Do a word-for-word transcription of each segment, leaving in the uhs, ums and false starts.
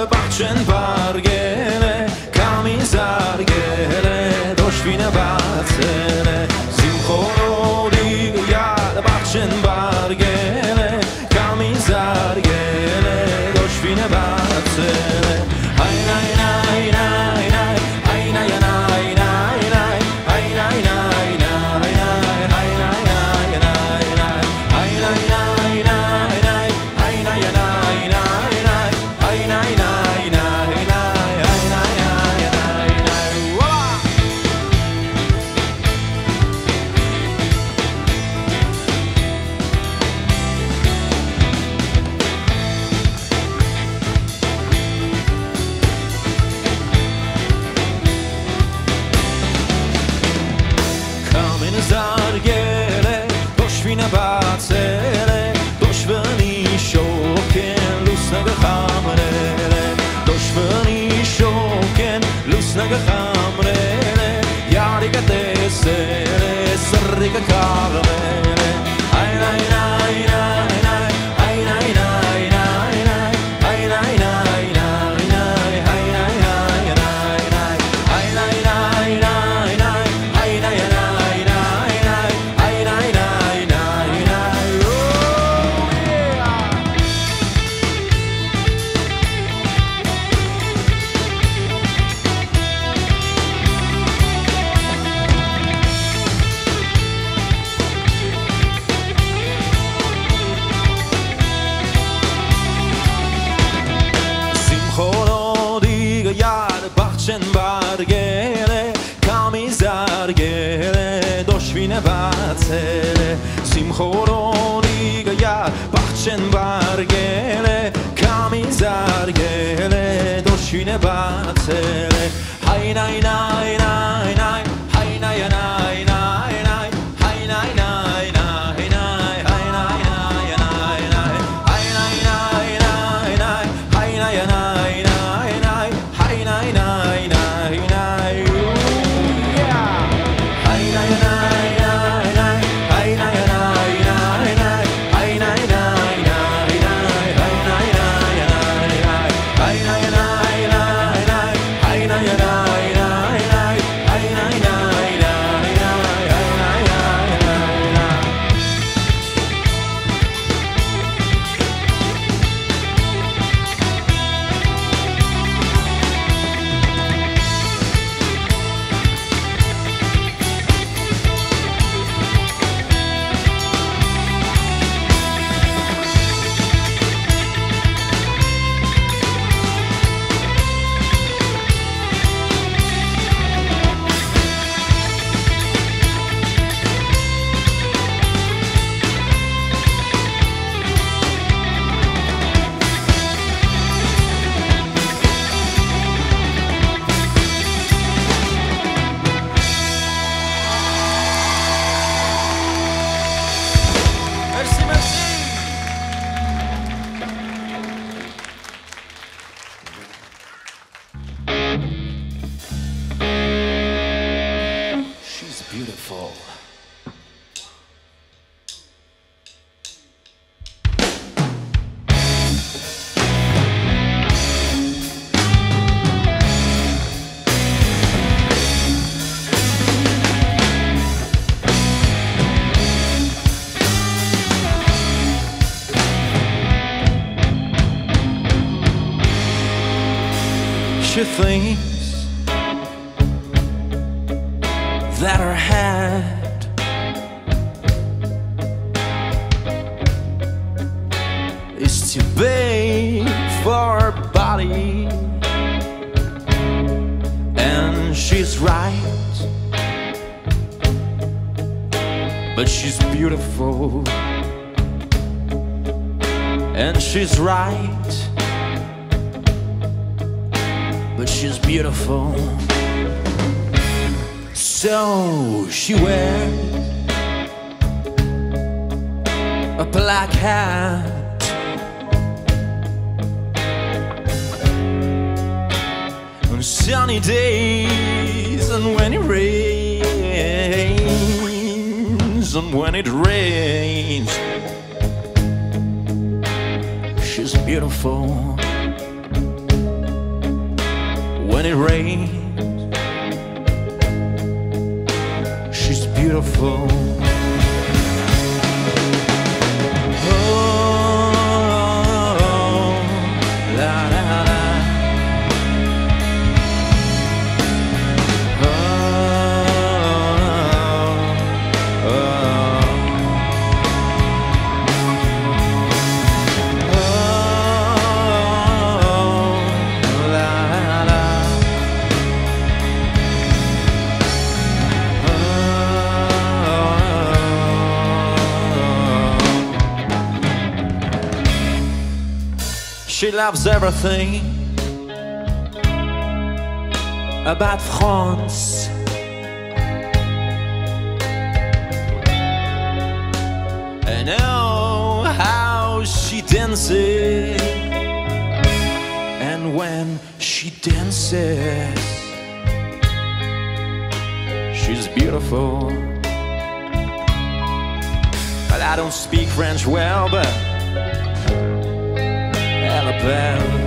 bachchen bargele kami zargele doshvine batzele simchorodi yad bachchen bargele kami zargele doshvine batzele hay nay nay nay nay hay nay nay nay nay hay nay nay nay nay hay nay nay nay nay hay nay nay nay nay hay nay nay nay nay hay nay nay nay nay hay nay nay nay nay voila. Kamen zargele doshvine batzele doshveni shoken lusna gechamrele doshveni shoken lusna gechamrele yariga tesele sarriga karmele ay nay nay nay nay ay nay nay nay nay ay nay nay nay nay ay nay nay nay nay ay nay nay nay nay ay nay nay nay nay ay nay nay nay nay oh yeah. Simchorodi yad bachchen bargele kami zargele doshvine batzele simchorodi yad bachchen bargele kami zargele doshvine batzele hay nay nay nay nay hay nay nay nay nay hay nay nay nay nay hay nay nay nay nay hay nay nay nay nay hay nay nay nay nay hay nay nay nay nay oh yeah. Hay nay nay nay nay hay nay nay nay nay hay nay nay nay nay hay nay nay nay nay hay nay nay nay nay hay nay nay nay nay hay nay nay nay nay hay nay nay nay nay hay nay nay nay Merci, merci. She's beautiful. She thinks that her head is too big for her body, and she's right, but she's beautiful, and she's right, but she's beautiful. So she wears a black hat on sunny days, and when it rains, and when it rains, she's beautiful. when it rains. She's beautiful. She loves everything about France. And oh, how she dances. And when she dances, she's beautiful. But I don't speak French well, but Alabama.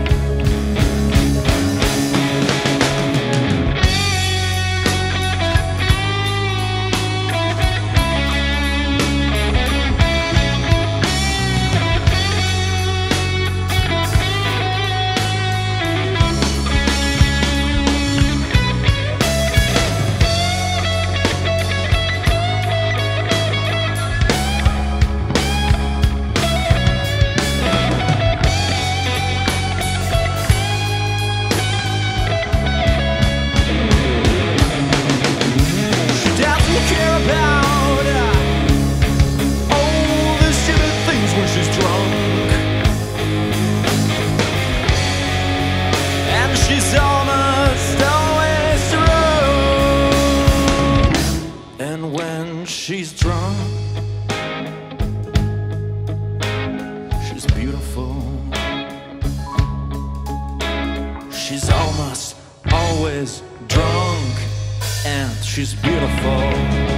She's almost always drunk. And when she's drunk, she's beautiful. She's almost always drunk, and she's beautiful.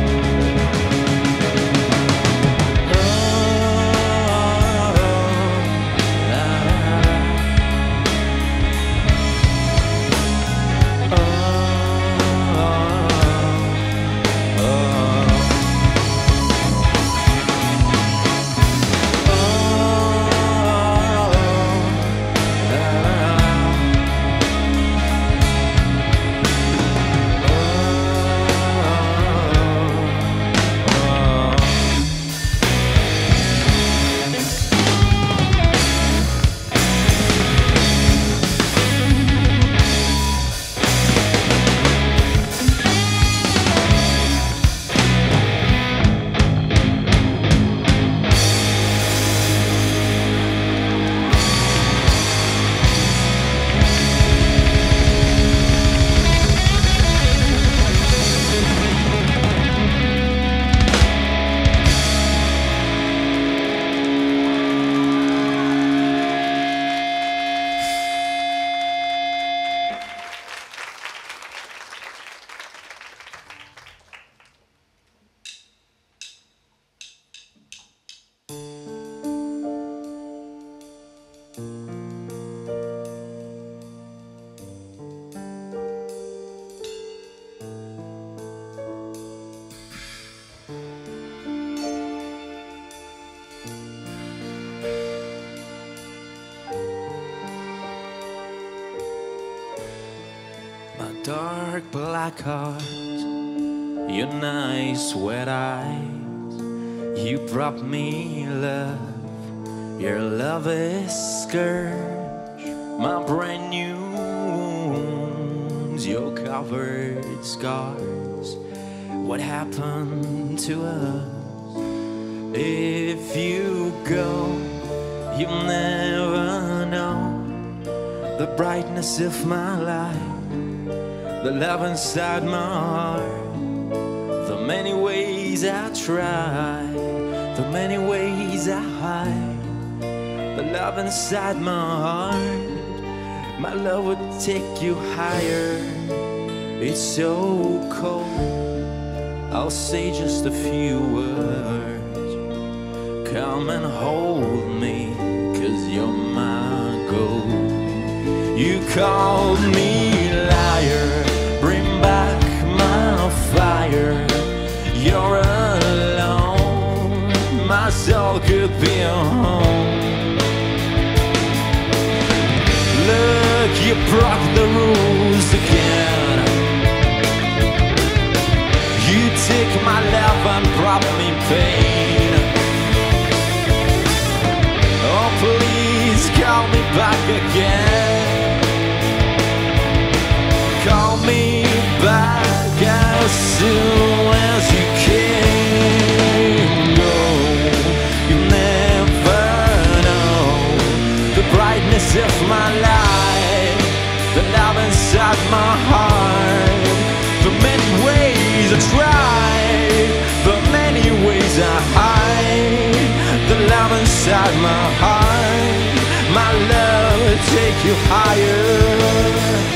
Dark black heart, your nice wet eyes, you brought me love. Your love is scourge, my brand new wounds, your covered scars. What happened to us? If you go, you'll never know the brightness of my life, the love inside my heart, the many ways I try, the many ways I hide, the love inside my heart. My love would take you higher. It's so cold, I'll say just a few words. Come and hold me, 'cause you're my gold. You called me light, soul could be a home. Look, you broke the rules again. You took my love and brought me pain. Oh, please call me back again. Call me back as soon as you can. Go, you never know the brightness of my life, the love inside my heart. The many ways I tried, the many ways I hide, the love inside my heart. My love will take you higher.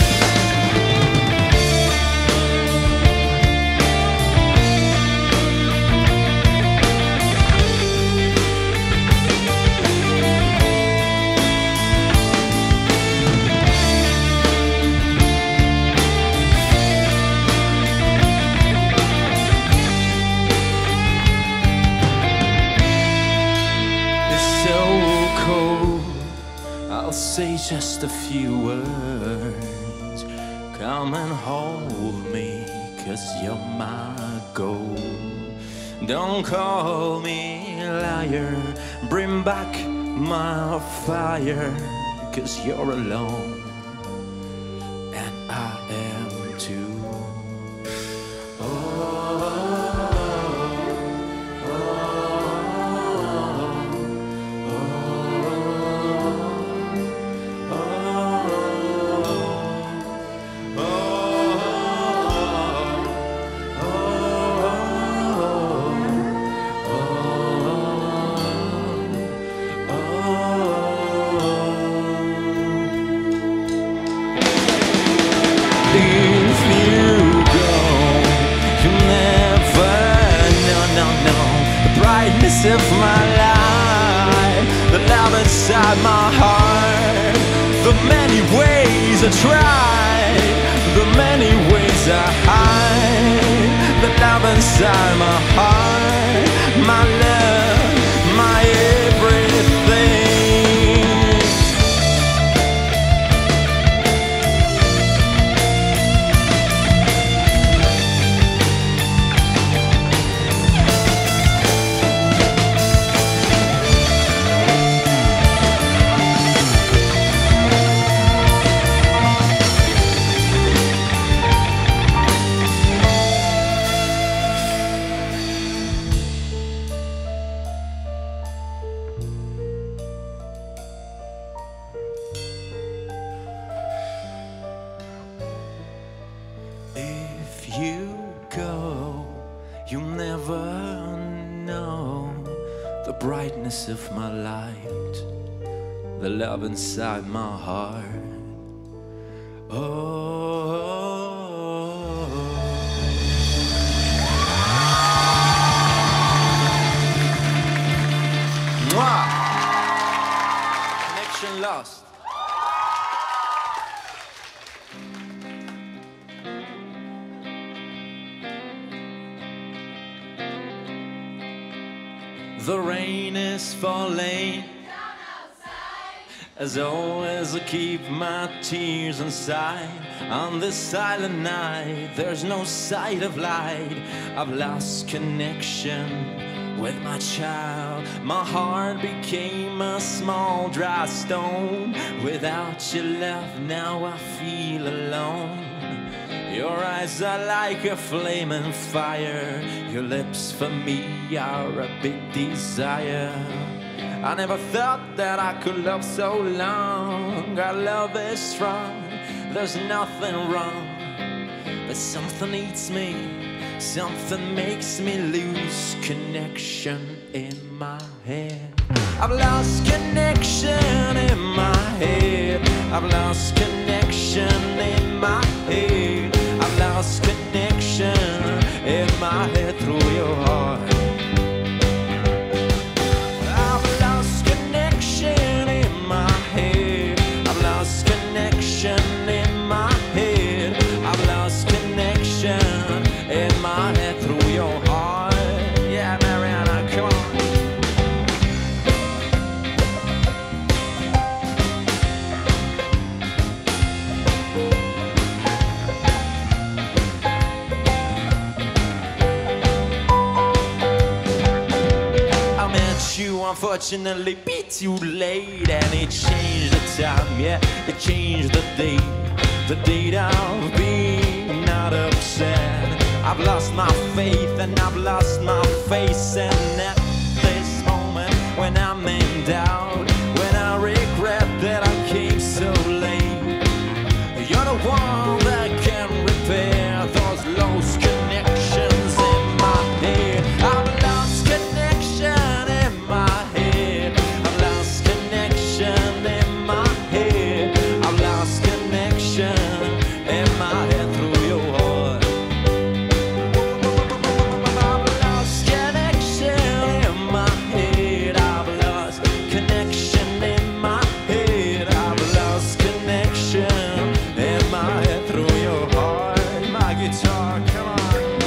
Say just a few words. Come and hold me, 'cause you're my goal. Don't call me liar, bring back my fire, 'cause you're alone and I am too. Of my life, the love inside my heart, the many ways I tried, the many ways I hide, the love inside my heart, my love, my everything. You go, you'll never know the brightness of my light, the love inside my heart. Oh, Mwah! Connection lost. The rain is falling. As always I keep my tears inside. On this silent night there's no sight of light. I've lost connection with my child. My heart became a small dry stone. Without your love now I feel alone. Your eyes are like a flaming fire. Your lips for me are a big desire. I never thought that I could love so long. Our love is strong, there's nothing wrong. But something eats me, something makes me lose connection in my head. I've lost connection in my head. I've lost connection in my head. I've lost connection in my head through your heart. I've lost connection in my head. I've lost connection in my head. I've lost connection in my head through your heart. Yeah, Mariana, come on. met you, unfortunately, be too late. And it changed the time, yeah, it changed the day. The date of being not upset. I've lost my faith and I've lost my face. And at this moment when I'm in doubt, when I regret that I came so late, you're the one that can repair those lost connections in my head. I've lost connection in my head. I've lost connection in my head. I've lost connection in my head through your heart. I've lost connection in my head. I've lost connection in my head. I've lost connection in my head through your heart. My guitar, come on.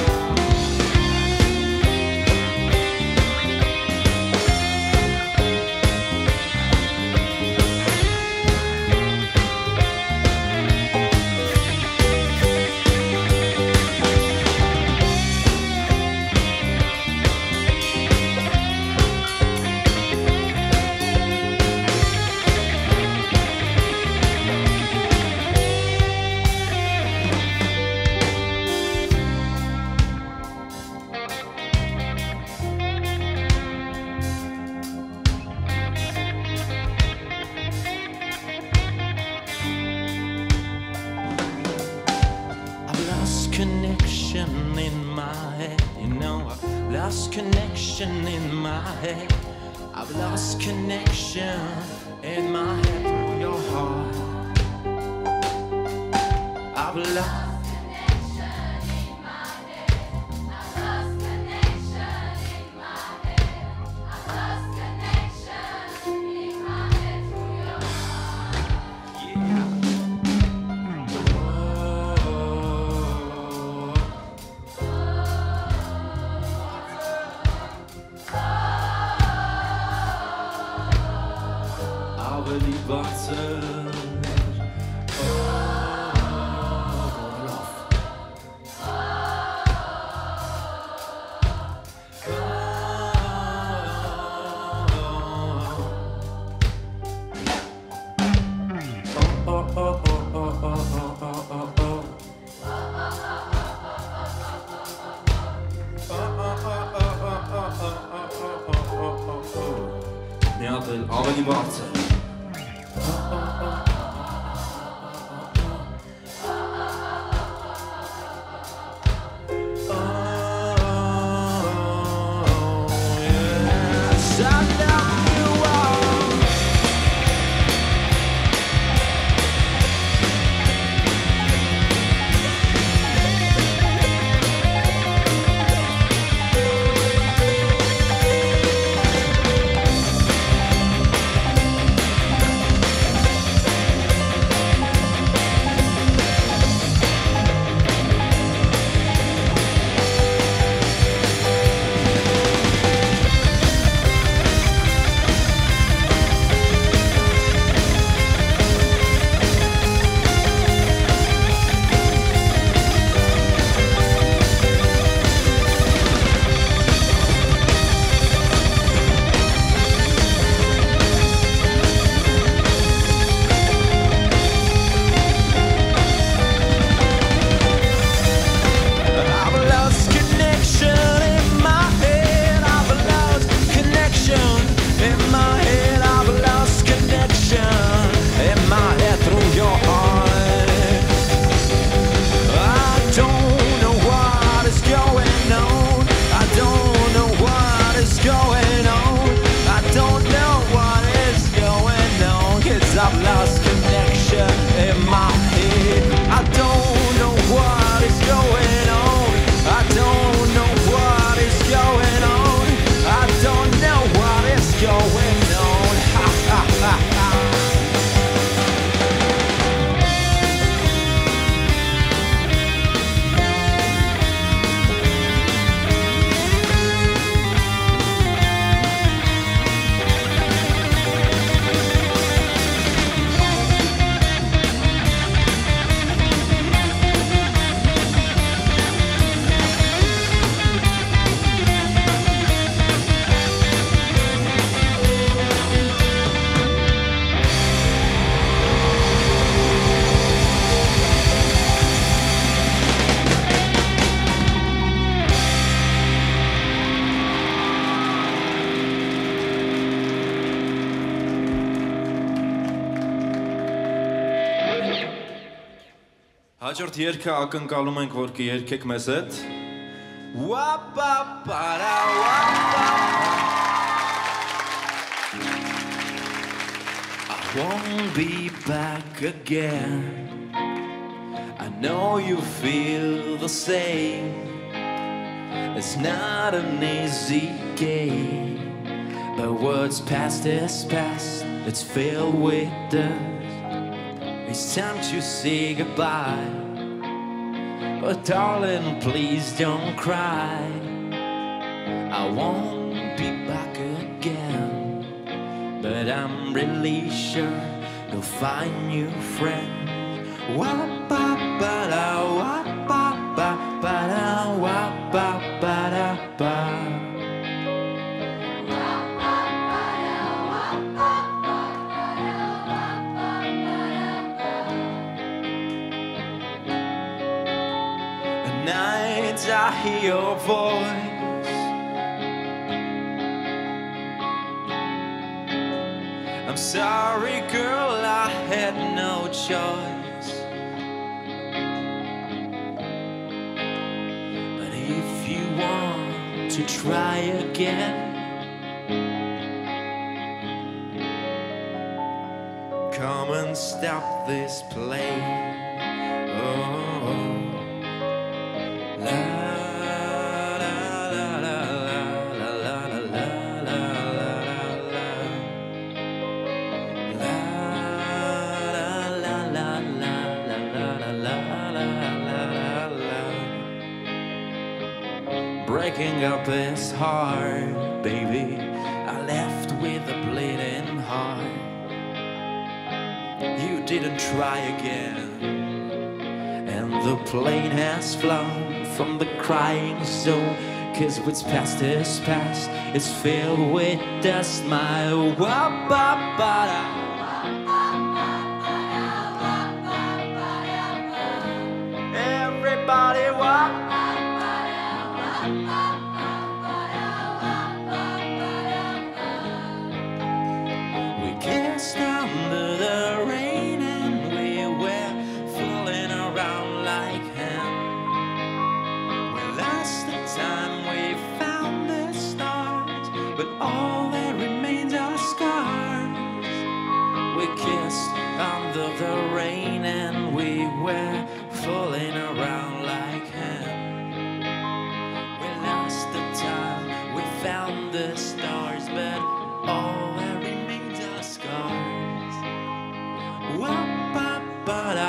Connection in my head, you know, I've lost connection in my head. I've lost connection in my head through your heart. I've lost connection in my head. I've lost connection in my head. I've lost connection in my head through your heart. Yeah. Die butter. Neapel, aber die Worte. Հաջորդ երգը ակնկալում ենք, որ կերգեք մեզ հետ։ Wap-a-ba-da, wap-a-ba. I won't be back again. I know you feel the same. It's not an easy game, but what's past is past. It's filled with dust. It's time to say goodbye. But darling, please don't cry. I won't be back again, but I'm really sure you'll find new friends. Wap-a-ba-da, wap-a-ba-ba-da, wap-a-ba-da-ba. Nights I hear your voice. I'm sorry, girl, I had no choice. But if you want to try again, come and stop this play. Oh. Breaking up is hard, baby. I left with a bleeding heart. You didn't try again, and the plane has flown from the crying zone. Cause what's past is past. It's filled with dust. My wap-a-ba-da. Everybody wap. We kissed under the rain and we were fooling around like hell. We lost the time, we found the stars, but all that remains are scars. We kissed under the rain and we were fooling around like hell. We lost the time, we found the stars, but all that remains are scars. Wap-a-ba-da.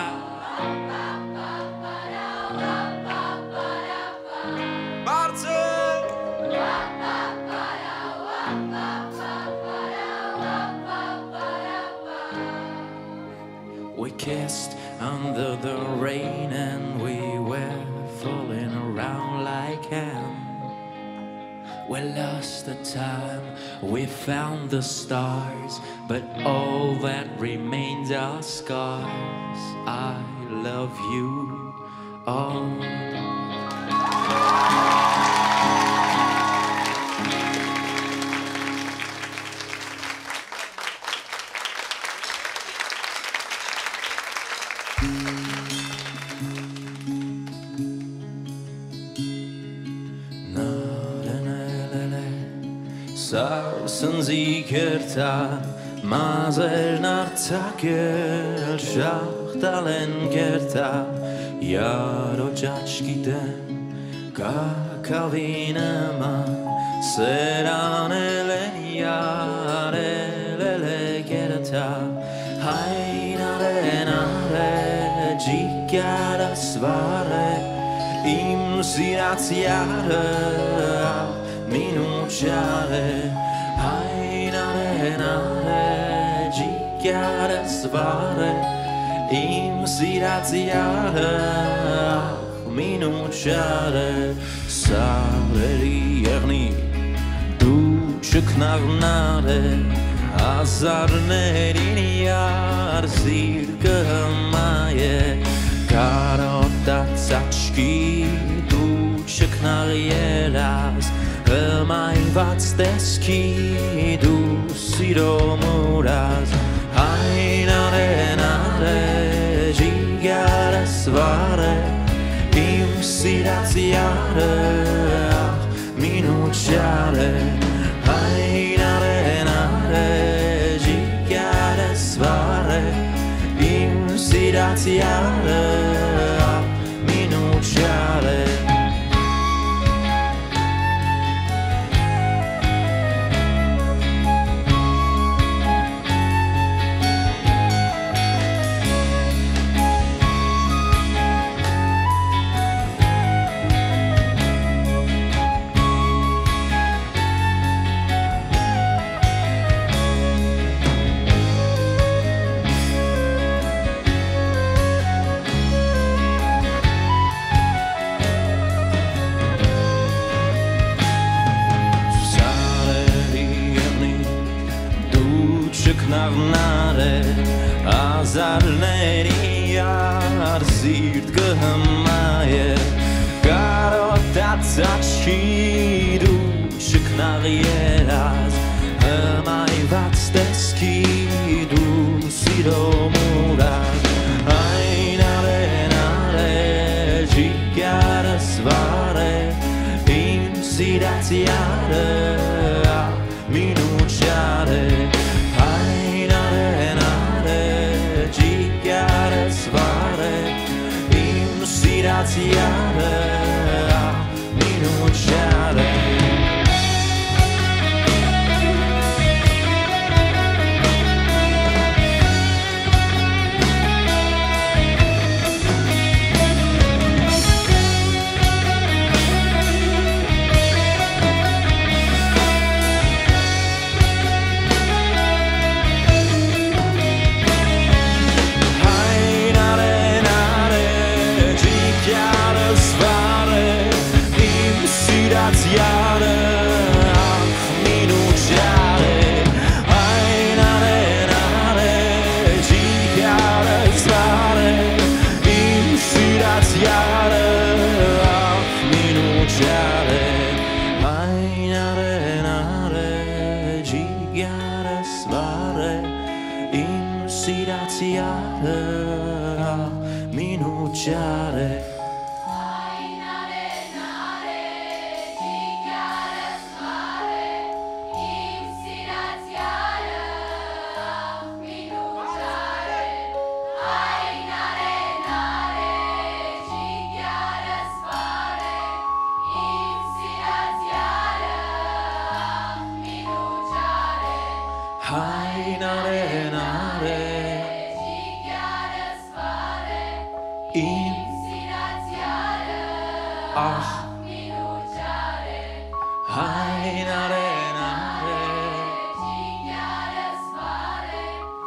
We kissed under the rain and we were fooling around like hell. We lost the time, we found the stars, but all that remains are scars. I love you all. Սարսն զիքերտա մազերն արտակել շախտալ են կերտա Yarո ճաչկիտեն կակավինըման սերանել են յարել էլ է կերտա հայնարեն արե ջիկյարը սվարե իմ սիրած յարը Minuciare, hainare, nare, gichiare, svare, im siraziare, minuciare, sareri erni, duce knarnare, azarnerin yar, zirke maie, karota zacki, duce knarieras, Hълմայված տեսքի դու սիրո մուրազ Այն արեն արե ժիգարը սվար ach, minuciare. Hai nare nare, gigare svare, insidaziare, ach, minuciare. Nare azalneri arzit gehmaye garotatzachi du shknarielas mai vatsteski du sidomuras ai nare nare gigaras vare insidaziare minuciare. Insidaziare, minuciare. Minuciare. Ah, minuciare. Hai nare nare, gigliare svare,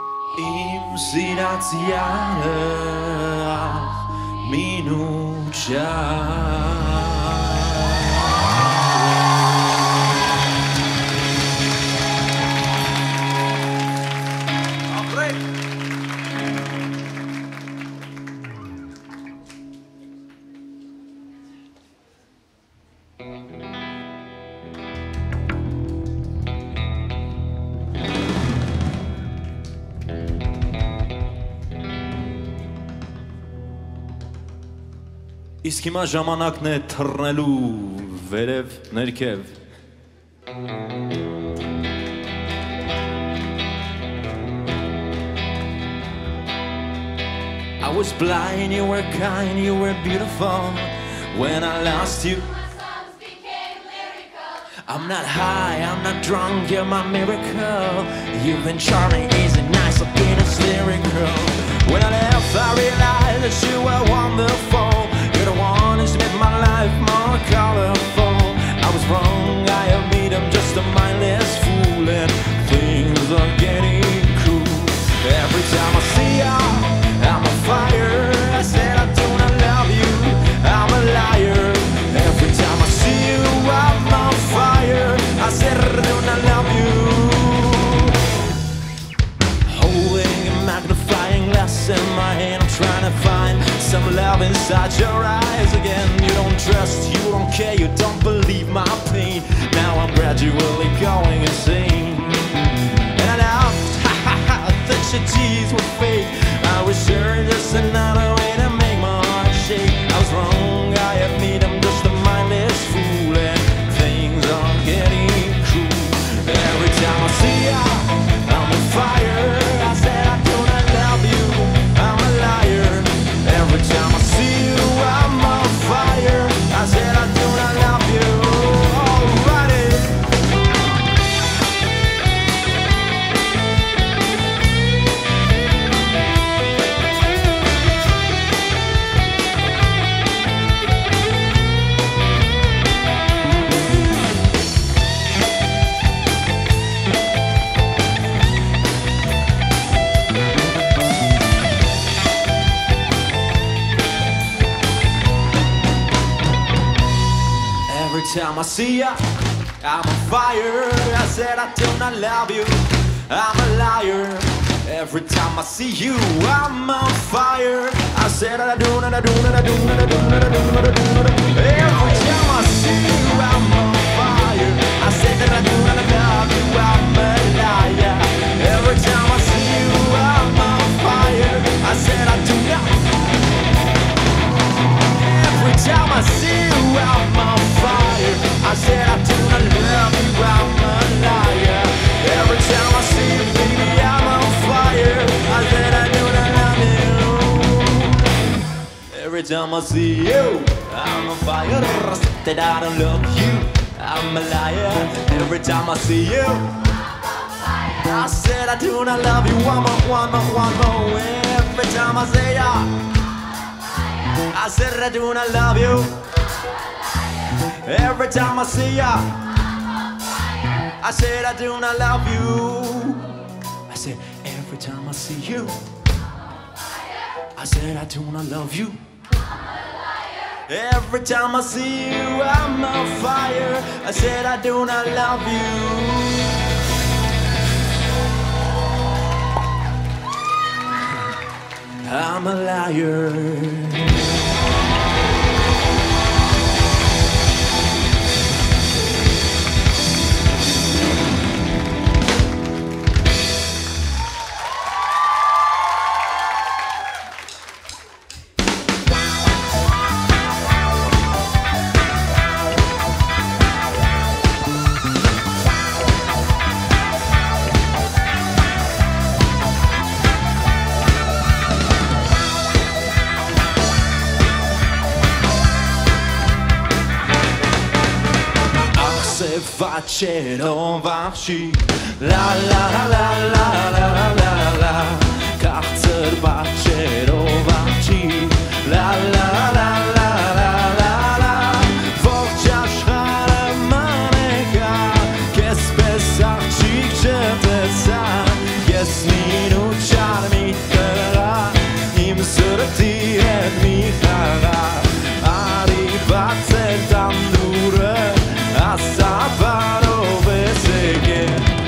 insidaziare, ah, minuciare. Իսկ հիմա ժամանակն է թռնելու վերև ներքև I was blind, you were kind, you were beautiful. When I lost you, my songs became lyrical. I'm not high, I'm not drunk, you're my miracle. You've been charming, easy, nice, looking as lyrical. When I left, I realized that you were wonderful. You're the one who's made my life more colorful. I was wrong, I admit I'm just a mindless fool, and things are getting cool. Every time I see you, I'm a fire. I said I do not love you, I'm a liar. Every time I see you, I'm on fire. I said I do not love you. Holding a magnifying glass in my hand, I'm trying to find some love inside your eyes again. You don't trust, you don't care, you don't believe my pain. Now I'm gradually going insane. And I laughed, ha ha ha, I thought your tears were fake. I was sure just another way to make my heart shake. I was wrong, I admit I'm just a mindless I see ya, I'm on fire. I said I do not love you, I'm a liar. Every time I see you, I'm on fire. I said I do not, I do not, I do not, I do not, I do not, I do not. Every time I see you, I'm on fire. I said that I do not love you, I'm a liar. Every time I see you, I'm on fire. I said I do not. Every time I see you, I'm on fire. I said I do not love you, I'm a liar. Every time I see you, baby, I'm on fire. I said I do not love you. Every time I see you, I'm on fire. I said that I don't love you, I'm a liar. Every time I see you, I said I do not love you. One more, one more, one more. Every time I say ya, I said I do not love you. Every time I see ya, I said I do not love you. I said every time I see you, I said I do not love you. Every time I see you, I'm on fire. I said I do not love you. I'm a liar. Faccio varci la la la la la la la la Karzer faccio varci la la la la la la la Forgia schrare manega che spessarci certezza Yes minut charmi terra im surti et mi cara arrivate tandure a saparo vesege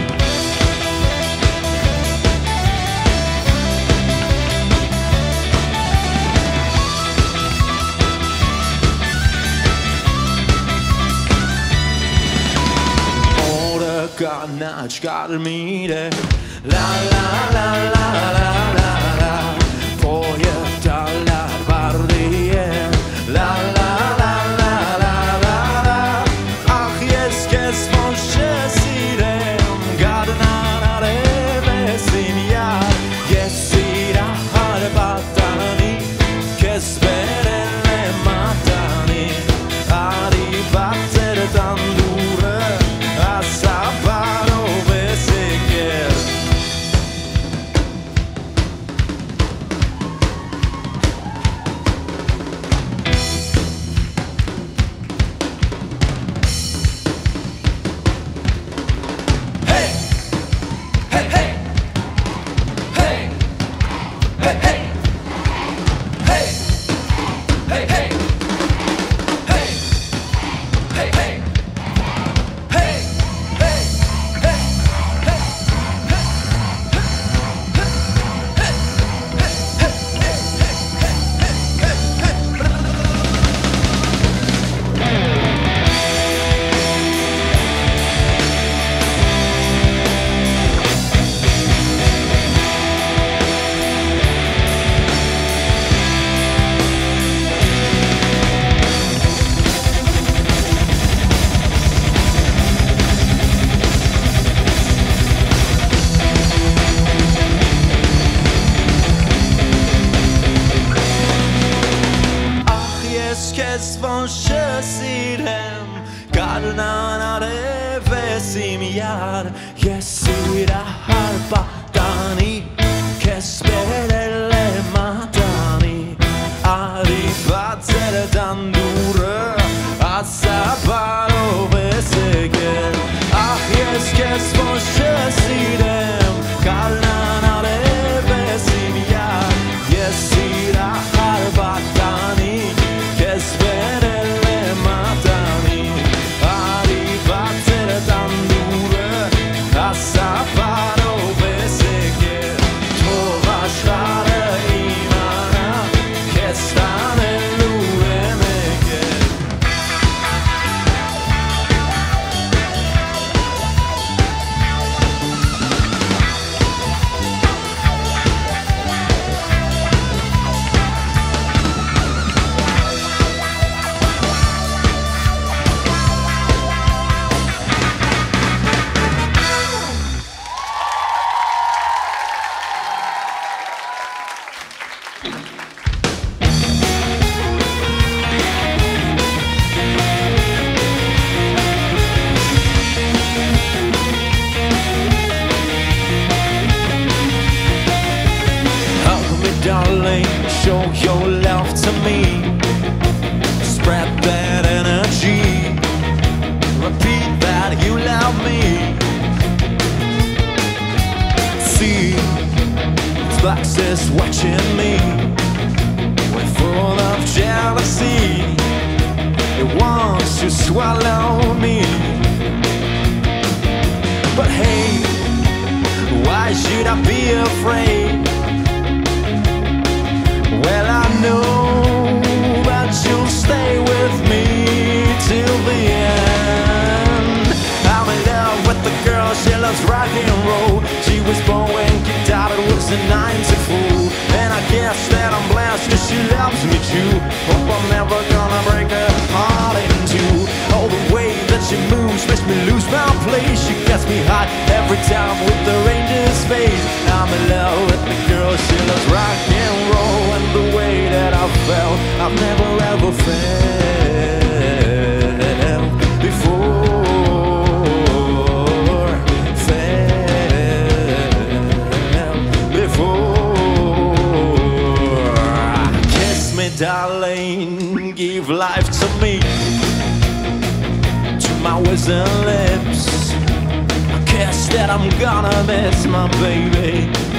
Ora carnage calmire la la la la la la la Poi dalla barriere la la darling, show your love to me. Spread that energy. Repeat that you love me. See, Flax is watching me. We're full of jealousy. It wants to swallow me. But hey, why should I be afraid? Well, I know that you'll stay with me till the end. I'm in love with the girl, she loves rock and roll. She was born when kicked out, it was a ninety-four. And I guess that I'm blessed cause she loves me too. Hope I'm never gonna break her heart in two. Oh, the way that she moves makes me lose my place. She gets me hot every time with the ranger's face. I'm in love with the girl, she loves rock and roll. And the way that I felt, I've never ever felt before. Felt before. Kiss me, darling, give life to me. My whistle lips, I guess that I'm gonna miss my baby.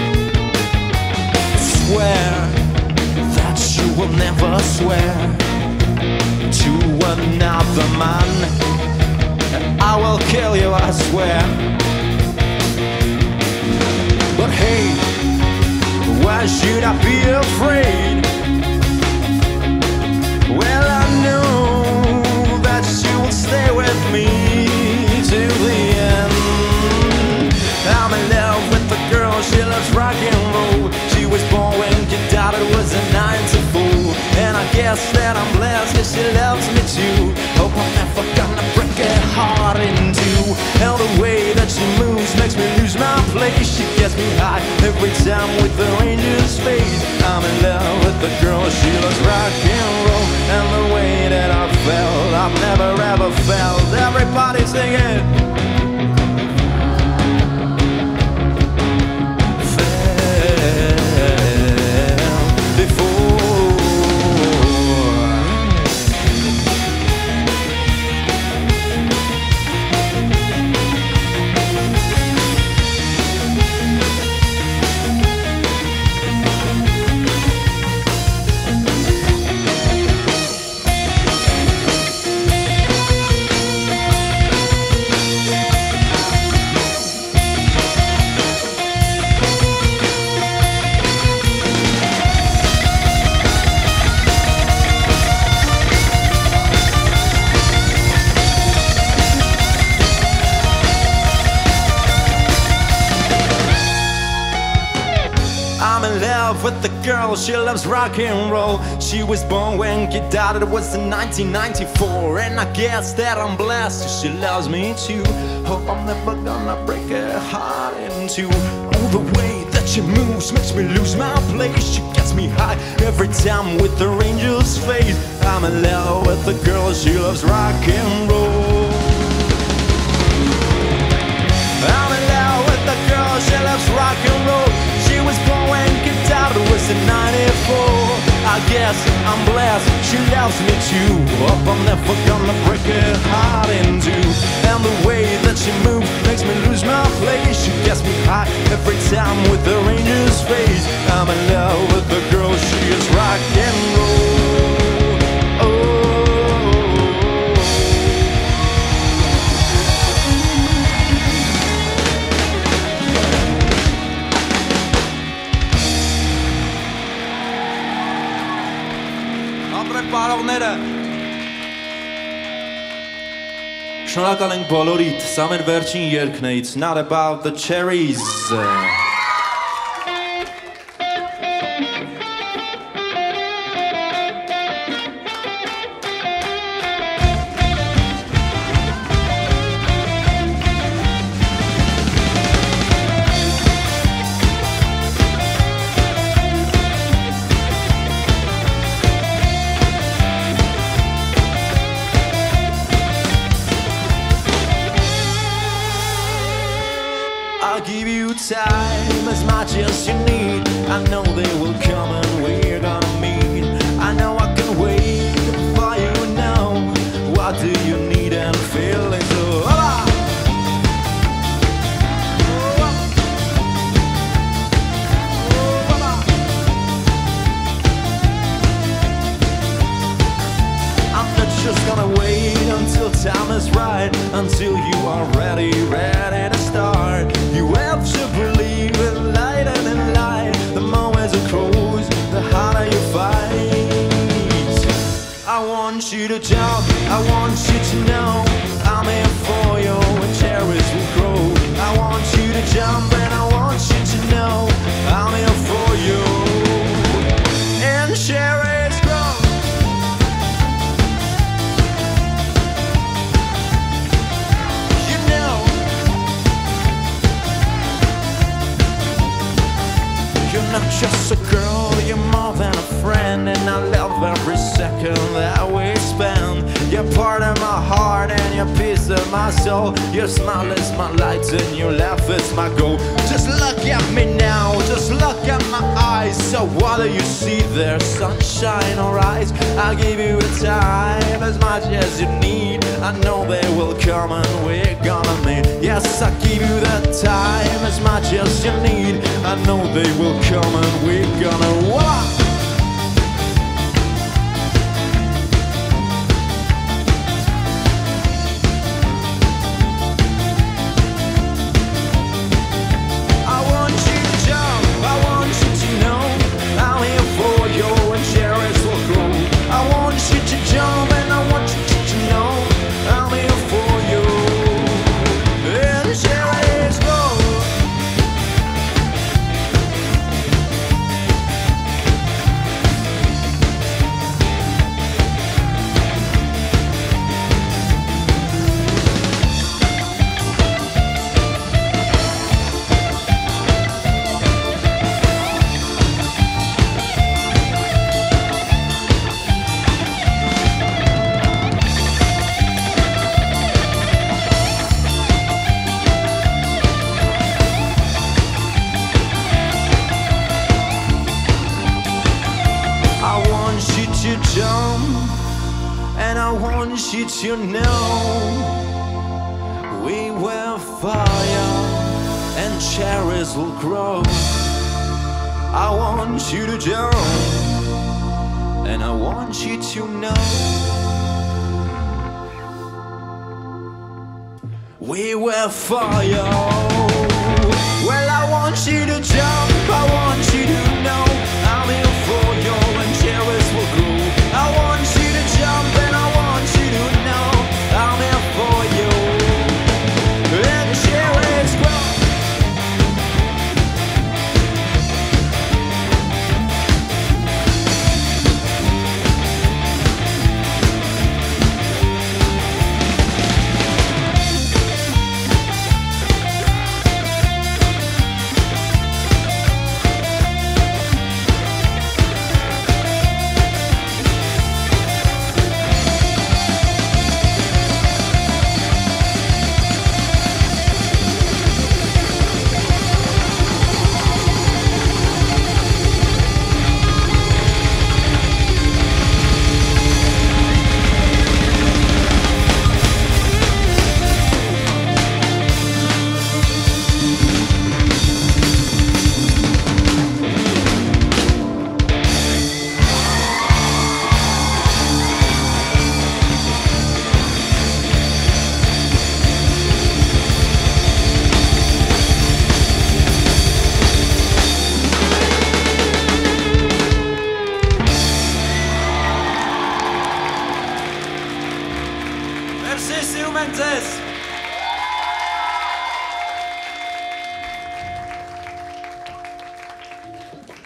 Swear that you will never swear to another man. I will kill you, I swear. But hey, why should I be afraid? Well, I know that you will stay with me till the end. I'm in love with the girl, she loves rock and roll. She was born when you died, it was a ninety-four. And I guess that I'm blessed cause she loves me too. Hope I'm never gonna break her heart in two. And the way that she moves makes me lose my place. She gets me high every time with the ranger's face. I'm in love with the girl, she loves rock and roll. And the way that I felt, I've never ever felt. Everybody sing it. Felt before. I'm in love with the girl, she loves rock and roll. She was born when you died, it was in nineteen ninety-four. And I guess that I'm blessed, she loves me too. Hope I'm never gonna break her heart in two. Oh, the way that she moves makes me lose my place. She gets me high every time with the ranger's face. I'm in love with the girl, she loves rock and roll. I'm in love with the girl, she loves rock and roll. She was born when kicked out, it was in ninety-four. I guess I'm blessed, she loves me too. Hope I'm never gonna break her heart in two. And the way that she moves makes me lose my place. She gets me high every time with the ranger's face. I'm in love with the girl, she is rock and roll. Oh. Բարողները Շնորհակալ ենք բոլորիդ, սա մեր վերջին երգն է, It's not about the cherries. I'll give you time as much as you need. I know they will come and we jump and I want you to know I'm here for you. And cherries grow. You know you're not just a girl, you're more than a friend, and I love every second that we spend. You're part of my heart and you're piece of my soul. Your smile is my light and your laugh is my goal. Just look at me now, just look at my eyes. So what do you see there, sunshine or ice? I'll give you a time as much as you need. I know they will come and we're gonna meet. Yes, I'll give you that time as much as you need. I know they will come and we're gonna walk. To jump, and I want you to know we will fire and cherries will grow. I want you to jump, and I want you to know we will fire. Well, I want you to jump, I want you to know I'm here for you and cherries will grow. I want you to jump and I want you to know I'm here for you and cherries grow. Merci, Instrumentes!